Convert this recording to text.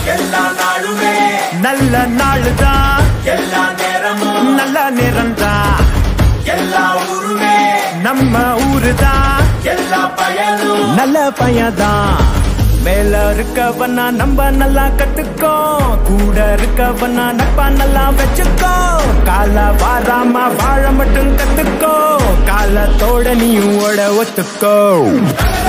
எல்லா நாளுமே நல்ல நாளுதான், எல்லா நேரமும் நல்ல நேரம்தான், எல்லா ஊருமே நம்ம ஊருதான், எல்லா பயனும் நல்ல பையதான். மேல இருக்கவனா நம்ம நல்லா கத்துக்கோ, கூட இருக்கவனா நட்பா நல்லா வச்சுக்கோ. கால வாராம வாழ மட்டும் கத்துக்கோ, காலத்தோட நீயும் ஓட ஒத்துக்கோ.